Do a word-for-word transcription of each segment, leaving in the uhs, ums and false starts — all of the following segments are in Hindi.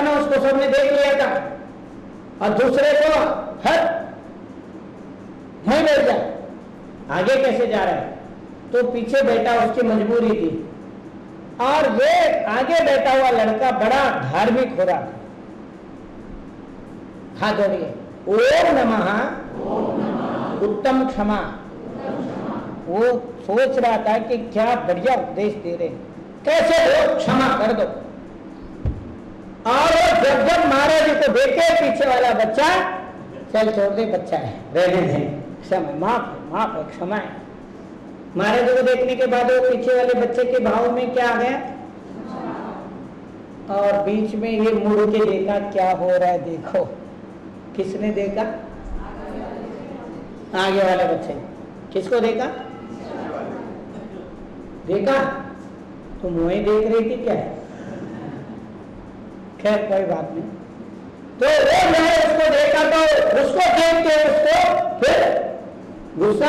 ना, उसको सबने देख लिया था, और दूसरे को हट वहीं बैठ जा, आगे कैसे जा रहा है? तो पीछे बैठा, उसकी मजबूरी थी। और ये आगे बैठा हुआ लड़का बड़ा धार्मिक हो रहा था। हाथ जोड़िए, ओम नमः उत्तम क्षमा। वो सोच रहा था कि क्या बढ़िया उपदेश दे रहे, कैसे हो, क्षमा कर दो। और जब जब महाराज जी को देखे पीछे वाला बच्चा, चल छोड़ दे, बच्चा है, रहने दे, क्षमा, माफ माफ है, क्षमा है। महाराज जी को देखने के बाद वो पीछे वाले बच्चे के भाव में क्या आ गया, और बीच में ये मुड़ के देखा, क्या हो रहा है देखो। किसने देखा? आगे वाले बच्चे। किसको देखा? देखा तो मुझे देख रही थी क्या? खैर कोई बात नहीं। तो वो जो है उसको देखा, तो उसको देख के उसको फिर गुस्सा,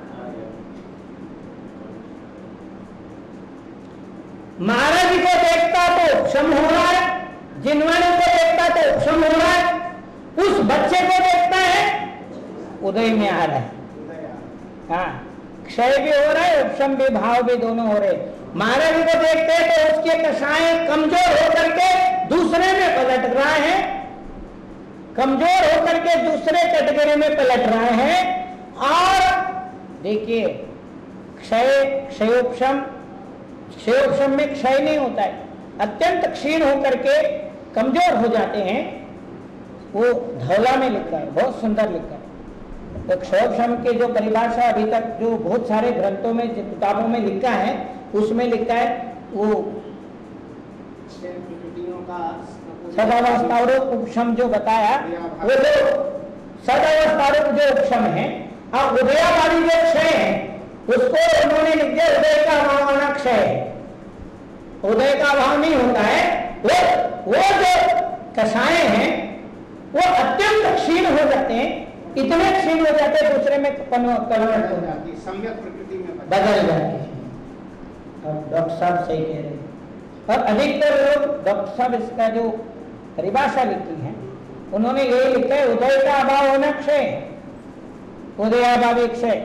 महाराज जी को देखता तो क्षम हो रहा है, जिनवाने को देखता तो क्षम हो रहा है, उस बच्चे को देखता है उदय में आ रहा है। हाँ, क्षय भी हो रहा है, उपशम भी, भाव भी, दोनों हो रहे। महाराज जी को देखते हैं तो उसके कषाय कमजोर होकर के दूसरे में पलट रहा है, कमजोर होकर के दूसरे कैटेगरी में पलट रहा है। और देखिए, क्षय क्षयोपशम, क्षयोपशम में क्षय नहीं होता है, अत्यंत क्षीण होकर के कमजोर हो जाते हैं। वो धौला में लिखा है, बहुत सुंदर लिखा है। तो क्षयोपशम की जो परिभाषा अभी तक जो बहुत सारे ग्रंथों में, किताबों में लिखा है, उसमें लिखा है वो सदावस्थारूप उपशम जो बताया, वो जो सदावस्थारूप जो उपशम है, और उदयावादी जो क्षय है, उसको उन्होंने लिख दिया उदय का अभाव क्षय है। उदय का अभाव नहीं होता है, वो वो जो कषाय हैं वो अत्यंत क्षीण हो जाते हैं, इतने क्षीण हो जाते हैं दूसरे में कन्वर्ट हो जाती है, सम्यक प्रकृति में बदल जाती है। और डॉक्टर साहब सही कह रहे हैं। और अधिकतर लोग, डॉक्टर साहब इसका जो परिभाषा लिखी है, उन्होंने ये लिखा है उदय का अभाव होना क्षय, उदयाभावी क्षय।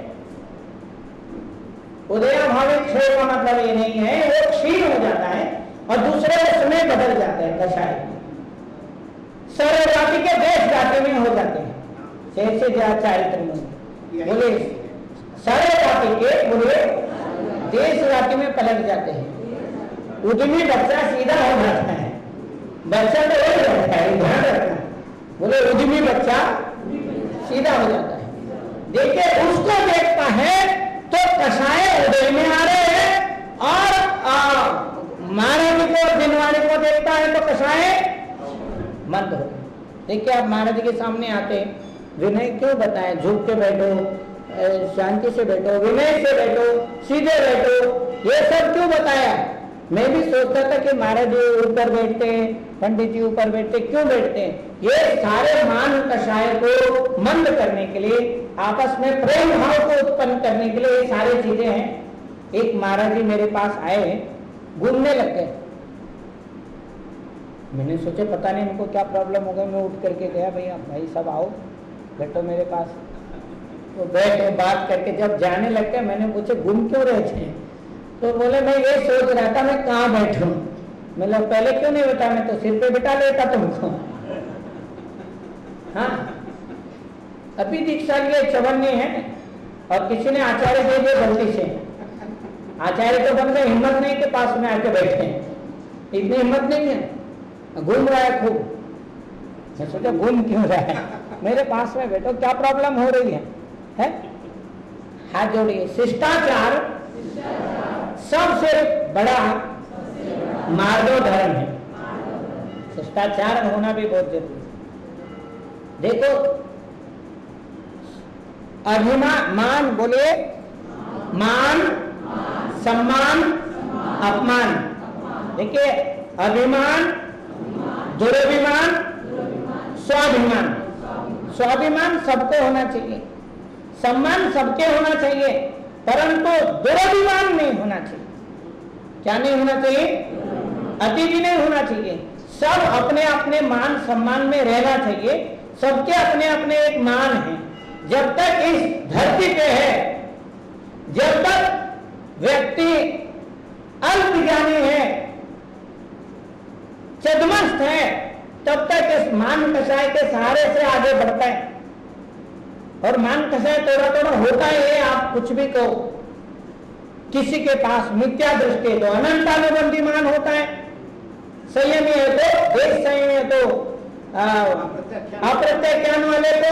उदयाभावी क्षय का मतलब ये नहीं है वो क्षीण हो जाता है और दूसरे उसमें बदल जाते हैं कषाय। सर्व जाति के देश जाति में हो जाते हैं, जैसे चारित्र में बोले सर्व जाति के बोले देश जाति में पलट जाते हैं। उद्यमी बच्चा सीधा हो जाता है, बच्चा तो वही रहता है, ध्यान रखना, बोले उद्यमी बच्चा सीधा हो जाता है। देखिए उसको देखता है तो कषाय उदय में आ रहे हैं, और महाराज को दिनवाणी को देखता है तो कषाय मंद हो। देखिए आप महाराज के सामने आते, विनय क्यों बताया, झुक के बैठो, शांति से बैठो, विनय से बैठो, सीधे बैठो, ये सब क्यों बताया? मैं भी सोचता था कि महाराज जी ऊपर बैठते हैं, पंडित जी ऊपर बैठते, क्यों बैठते हैं? ये सारे मान कषाय को मंद करने के लिए, आपस में प्रेम भाव को उत्पन्न करने के लिए ये सारी चीजें हैं। एक महाराज जी मेरे पास आए, घूमने लग गए। मैंने सोचा पता नहीं इनको क्या प्रॉब्लम हो गई। मैं उठ करके गया, भैया भाई सब आओ बैठो मेरे पास। तो बैठे बात करके जब जाने लग गए, मैंने पूछे घूम क्यों रहे थे? तो बोले मैं ये सोच रहा था मैं कहाँ बैठूं। मतलब पहले क्यों नहीं बैठा, मैं तो सिर पे बिठा लेता तुमको। हाँ, अभी दीक्षा लिए चवन्नी है और किसी ने आचार्य दे दिए गलती से। आचार्य तो बन गए, हिम्मत नहीं के पास में आके बैठे, इतनी हिम्मत नहीं है, घूम रहा है खूब। मैं सोचा घूम क्यों रहा है, मेरे पास में बैठो, क्या प्रॉब्लम हो रही है, है? हाथ जोड़िए। शिष्टाचार सबसे बड़ा मार्गो धर्म है, शिष्टाचार होना भी बहुत जरूरी है। देखो अभिमान, मान बोलिए, मान, सम्मान, अपमान। देखिए अभिमान, दुराभिमान, स्वाभिमान। स्वाभिमान सबको होना चाहिए, सम्मान सबके होना चाहिए, परंतु दुराभिमान नहीं होना चाहिए। क्या नहीं होना चाहिए? अति भी नहीं होना चाहिए, सब अपने अपने मान सम्मान में रहना चाहिए। सबके अपने अपने एक मान है। जब तक इस धरती पे है, जब तक व्यक्ति अल्पज्ञानी है, चदमस्त है, तब तक इस मान कषाय के सहारे से आगे बढ़ता है। और मान कषाय थोड़ा थोड़ा होता है। आप कुछ भी कहो, किसी के पास मिथ्या दृष्टि है तो अनंतानुबंधी मान होता है, संयमी है तो देश संयमी है तो अप्रत्याख्यान वाले को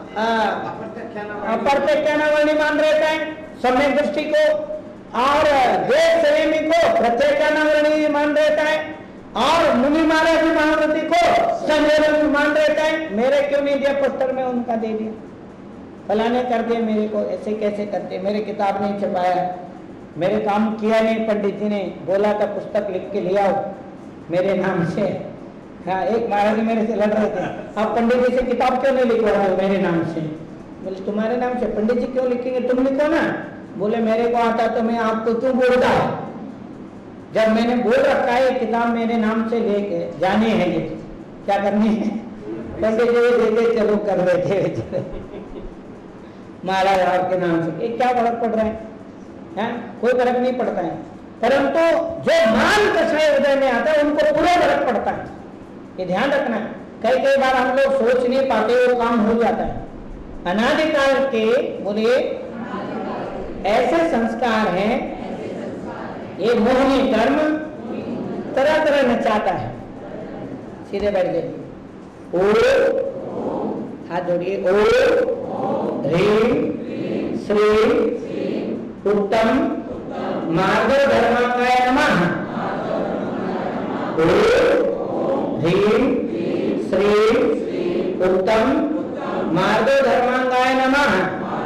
अप्रत्याख्यानावली मान रहता है सम्यक दृष्टि को, और देश संयमी को प्रत्याख्यानावली मान रहता है, और मुनि महाराज महावृत्ति को संयमी मान रहता है। मेरे क्यों नहीं दिया पुस्तक में, उनका दे दिया, फलाने कर दिए, मेरे को ऐसे कैसे करते, मेरे किताब नहीं छपाया, मेरे काम किया नहीं, पंडित जी ने बोला था पुस्तक लिख के ले आओ मेरे नाम से। हाँ, एक महाराज मेरे से लड़ रहे थे, आप पंडित जी से किताब क्यों नहीं लिखवा रहे हो मेरे नाम से? बोले तुम्हारे नाम से पंडित जी क्यों लिखेंगे, तुम लिखो ना। बोले मेरे को आता तो मैं आपको क्यों बोलता, जब मैंने बोल रखा है किताब मेरे नाम से लेके जाने है, ये क्या करनी है, पंडित जी देते चलो कर देते महाराज आपके नाम से, ये क्या फर्क पड़ रहा है, है? कोई फर्क नहीं पड़ता है। परंतु जो मान कषाय हृदय में आता है उनको पूरा फर्क पड़ता है, ये ध्यान रखना। कई कई बार हम लोग सोच नहीं पाते, वो काम हो जाता है। अनादिकाल के बोले ऐसे संस्कार हैं, ये मोहनी कर्म तरह तरह नचाता है। सीधे बैठ जाइए, ओ हाथ जोड़िए, ओ ह्रीं श्रीं उत्तम मार्ग धर्माकाय नमः। ओ ह्रीं श्रीं उत्तम मार्ग धर्मांगाय नमः।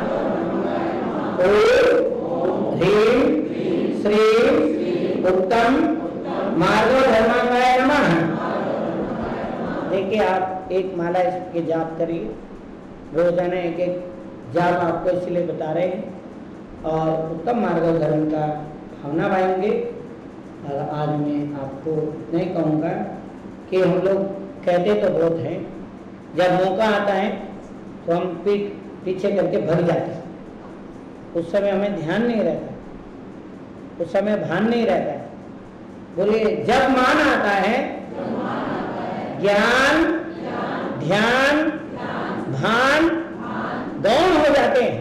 ओ ह्रीं श्रीं उत्तम मार्ग धर्मांगाय नमः। देखिए, आप एक माला इसके जाप करिए, रोजाना एक एक जाप आपको इसलिए बता रहे हैं, और उत्तम मार्ग धर्म का भावना पाएंगे। और आज मैं आपको नहीं कहूँगा कि हम लोग कहते तो बहुत हैं, जब मौका आता है तो हम पीठ पीछे करके भग जाते हैं, उस समय हमें ध्यान नहीं रहता, उस समय भान नहीं रहता है। बोले जब मान आता है, ज्ञान ध्यान भान गौण हो जाते हैं,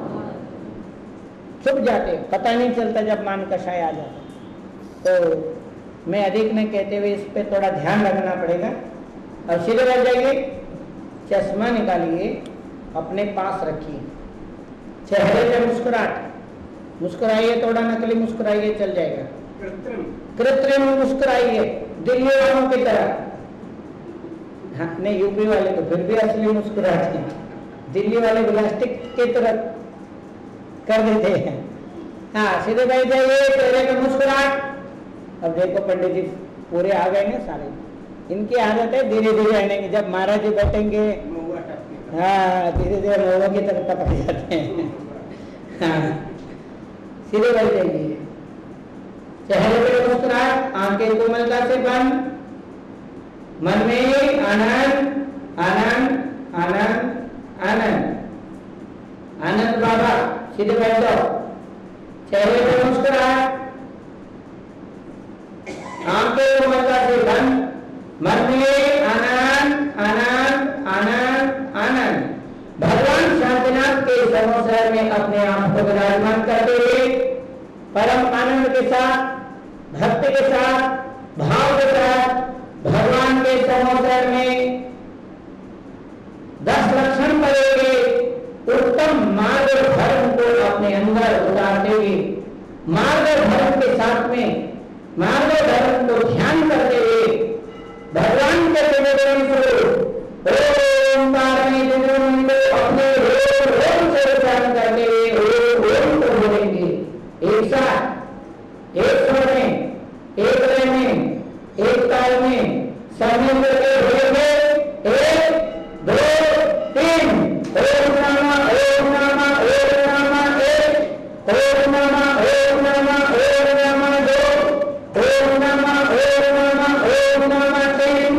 छुप जाते, पता नहीं चलता जब मान कषाय आ जाता। तो मैं अधिक न कहते हुए इस पे थोड़ा ध्यान रखना पड़ेगा। और सीधे बैठ जाइए, चश्मा निकालिए, अपने पास रखिए, चेहरे पे मुस्कुराहट, मुस्कुराइए, थोड़ा नकली मुस्कुराइए, चल जाएगा। कृत्रिम कृत्रिम मुस्कुराइए, दिल्ली वालों की तरह। हाँ, नहीं, यूपी वाले तो फिर भी असली मुस्कुराहट है, दिल्ली वाले प्लास्टिक की तरह कर देते हैं। हाँ, सीधे बैठ जाइए, चेहरे पे मुस्कुराहट। अब देखो पंडित जी पूरे आ गए ना सारे, इनकी आदत है धीरे धीरे आने की। जब महाराज जी बैठेंगे, हाँ, धीरे धीरे महुआ की तरफ टपक जाते हैं। हाँ, सीधे बैठ जाइए, चेहरे पे मुस्कुराहट, आंखें कोमलता से बंद, मन में आनंद आनंद आनंद आनंद आनंद बाबा। सीधे बैठ जाओ, चेहरे पे मुस्कुराहट, आंखें कोमलता से बंद, मन में आनंद आनंद आनंद आनंद। भगवान शांतिनाथ के समोसर में अपने आप को विराजमान करते हुए परम आनंद के साथ, भक्ति के साथ, भाव के साथ भगवान के समोसर में दस लक्षण पड़ेंगे, उत्तम मार्ग धर्म को अपने अंदर उतारते हुए, मार्ग धर्म के साथ में मार्ग धर्म को ध्यान करते हुए भगवान के निवेदन स्वरूप ओंकार में निवेदन को अपने ओम ओम से उच्चारण करते हुए ओम ओम को बोलेंगे। एक साथ, एक स्वर में, एक लय में, एक ताल में सब मिलकर बोलेंगे, एक दो तीन। ओम नमः ओम नमः ओम नमः एक, ओम नमः ओम नमः ओम नमः दो, ओम नमः ओम नमः ओम नमः तीन।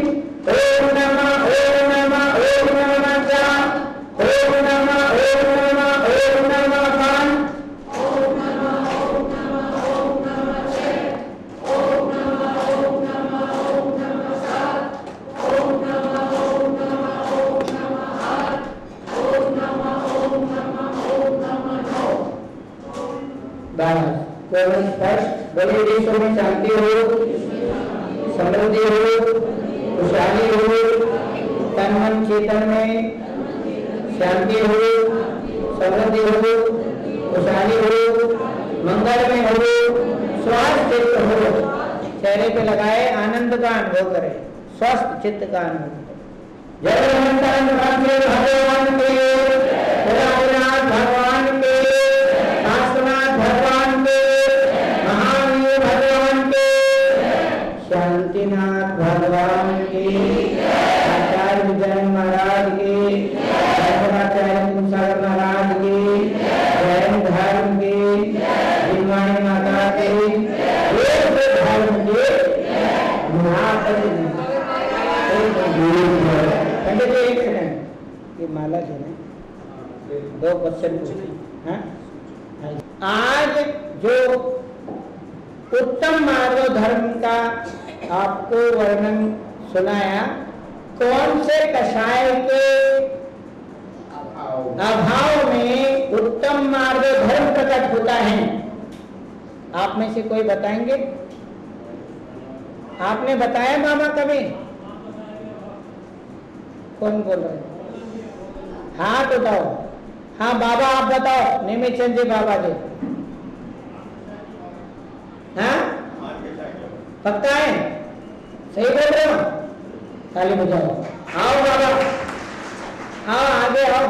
विश्व में शांति हो, समृद्धि हो, खुशहाली हो, तन मन चेतन में शांति हो, समृद्धि हो, खुशहाली हो, मंगल में हो, स्वास्थ्य चित्त हो, चेहरे पे लगाए आनंद का अनुभव करे, स्वस्थ चित्त का अनुभव। जय भगवान भगवान के, भोलानाथ भगवान के, काशनाथ भगवान के, महावीर भगवान के, शांतिनाथ भगवान के, आचार्य विजय महाराज के, आचार्य सागर महाराज के, जैन धर्म के, भीमवाणी माता के, धर्म के पंडित जी एक सेकंड, ये माला जो है दो क्वेश्चन पूछे। आज जो उत्तम मार्ग धर्म का आपको वर्णन सुनाया, कौन से कषाय के अभाव में उत्तम मार्ग धर्म प्रकट होता है? आप में से कोई बताएंगे? आपने बताया बाबा कभी? कौन बोल रहे हैं? हाथ उठाओ। हाँ बाबा आप बताओ, निमित चंद जी बाबा जी। हाँ पक्का है? सही बोल रहे हो? ताली बजाओ। आओ बाबा, आओ आगे आओ।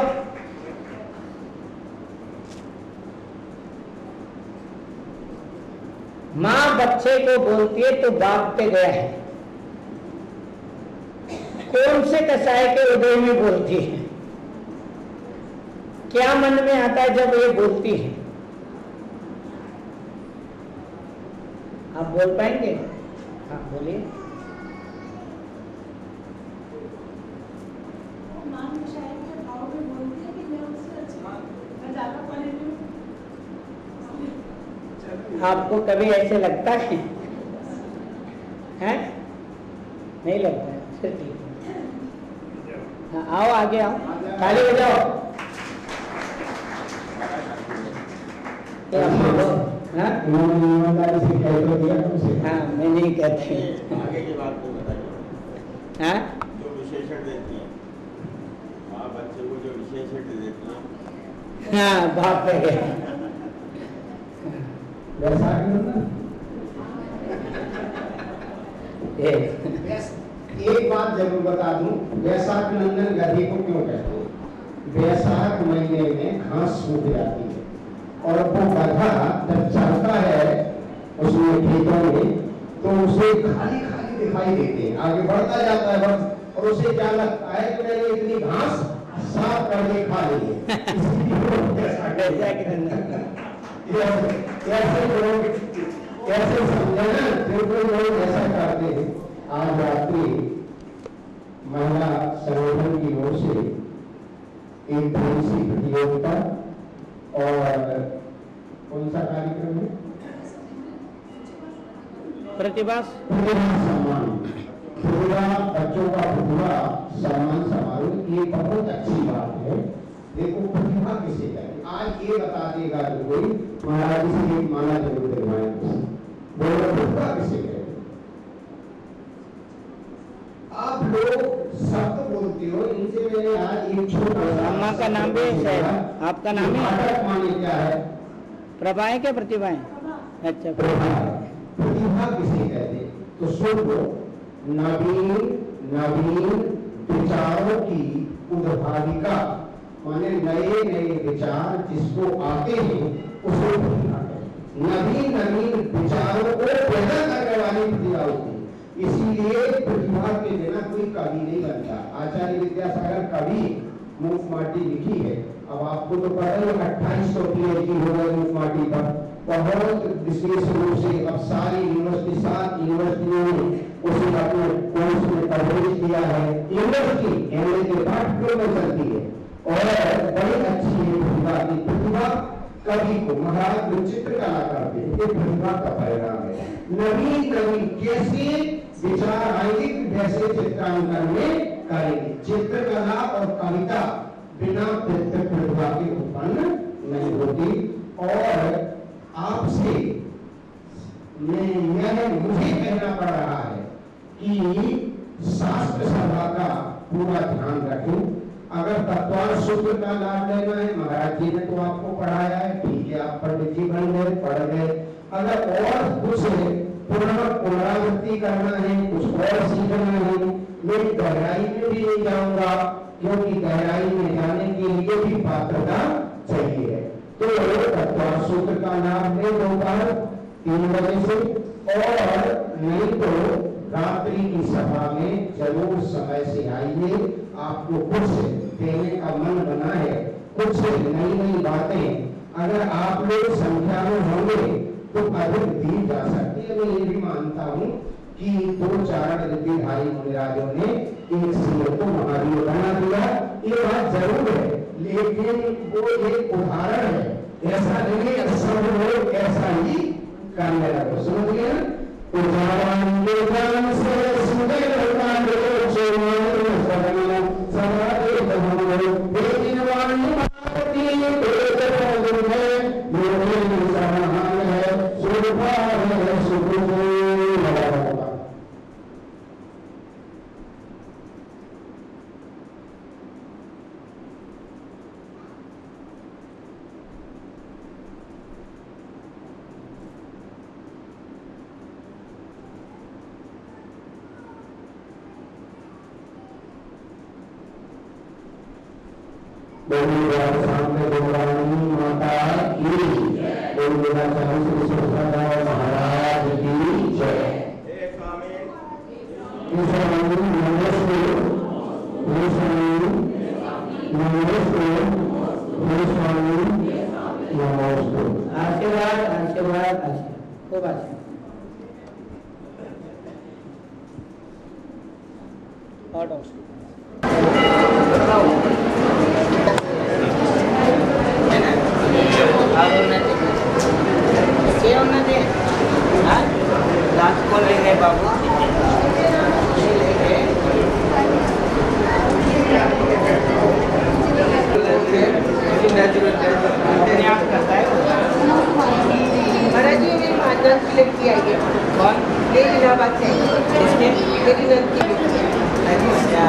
माँ बच्चे को बोलती है तो बाप पे गया है। कौन से कसाय के उदय में बोलती है? क्या मन में आता है जब ये बोलती है? आप बोल पाएंगे? हाँ बोलिए। आपको कभी ऐसे लगता है? हैं? नहीं लगता है, फिर ठीक है। हाँ आओ आगे आओ, ताली बजाओ। हाँ हाँ मैं नहीं कहती। आगे की बात को बताइए। हाँ जो विशेषण देती है माँ बच्चे को, जो विशेषण देती है। हाँ बाप है। एक बात जरूर बता दूं, वैशाख नंदन गधे को क्यों कहते हैं? वैशाख महीने में घास सूख जाती है और वो गधा जब चलता है उसमें खेतों में तो उसे खाली खाली दिखाई देते हैं, आगे बढ़ता जाता है बस, और उसे क्या लगता है कि मैंने इतनी घास साफ करके खा ली है। कैसे लोग कैसे समझना, बिल्कुल लोग ऐसा करते हैं। आज रात्रि महिला संगठन की ओर से एक थोड़ी सी प्रतियोगिता और कौन सा कार्यक्रम है? प्रतिभा प्रतिभा सम्मान, प्रतिभा बच्चों का प्रतिभा सम्मान समारोह, ये बहुत अच्छी बात है। देखो प्रतिभा किसे कहते? आज ये बता देगा जो कोई महाराज से एक माला जरूर दिलवाएंगे, बोलो प्रतिभा किसे कहते? आप लोग शब्द बोलते हो, इनसे मैंने आज एक छोटा सा अम्मा का नाम भी है, आपका नाम है? माने क्या है? प्रभाएं क्या प्रतिभाएं? अच्छा प्रतिभा, प्रतिभा किसे कहते? तो सुनो, नवीन नवीन विचारों की उद्भाविका, माने नए नए विचार जिसको आते हैं उसे प्रतिभा कहते। नवीन नवीन विचारों को पैदा करने वाली प्रतिभा होती है। इसीलिए प्रतिभा के बिना कोई कवि नहीं बनता। आचार्य विद्यासागर कवि मूक माटी लिखी है। अब आपको तो पता है अट्ठाईस सौ पीएचडी हो गए मूक माटी पर, बहुत विशेष रूप से अब सारी यूनिवर्सिटी सात यूनिवर्सिटियों ने उसे अपने कोर्स में कवरेज दिया है। यूनिवर्सिटी एमए के पाठ्यक्रम में चलती है और बड़ी अच्छी है प्रतिभा की। प्रतिभा कवि को महाराज जो चित्रकला करते हैं ये प्रतिभा का परिणाम है। नवीन नवीन कैसे विचार आएंगे वैसे चित्रांकन में करेंगे। चित्रकला और कविता बिना प्रतिभा के उत्पन्न नहीं होती। और आपसे मैं पड़ रहा है कि शास्त्र सभा का पूरा ध्यान रखें। अगर तत्वार सूत्र का लाभ लेना है, महाराज जी ने तो आपको पढ़ाया है, ठीक है, आप पंडित जी बन गए, पढ़ गए। अगर और कुछ पुनरावृत्ति करना है, कुछ और सीखना है, मैं गहराई में भी नहीं जाऊंगा, क्योंकि गहराई में जाने के लिए भी पात्रता चाहिए। तो तत्वार सूत्र का लाभ ले दोपहर तीन बजे से, और नहीं तो रात्रि की सभा में जरूर समय से आइए। आपको कुछ देने का मन बना है, कुछ नई नई बातें अगर आप लोग संख्या में होंगे तो अधिक दी जा सकती है। मैं ये भी मानता हूँ कि दो चार ऋद्धिधारी मुनिराजों ने एक सिंह को महावीर बना दिया, ये बात जरूर है, लेकिन वो एक उदाहरण है। ऐसा नहीं है सब लोग ऐसा ही करने लगे। समझ गए? उदाहरण के ज्ञान से सुंदर कांड जो मन सदना सदा एक हो बेदिन वाणी माती एक पद है मोहे समान है सुरभा है सुखों सामने गोरानी माता की महाराज की जय। आशीर्वाद आशीर्वाद खूब आशीर्वाद। बाबू महाराज जी मेरी मानदान की लड़की आई है। कौन? मेरी इलाहाबाद से। किसके? मेरी नंद की लड़की। अच्छा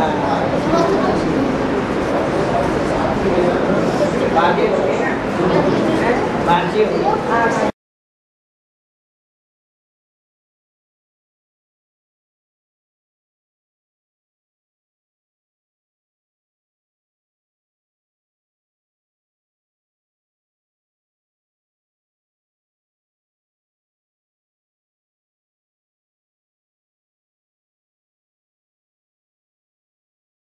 बाकी हो गई ना? बाकी हो गई।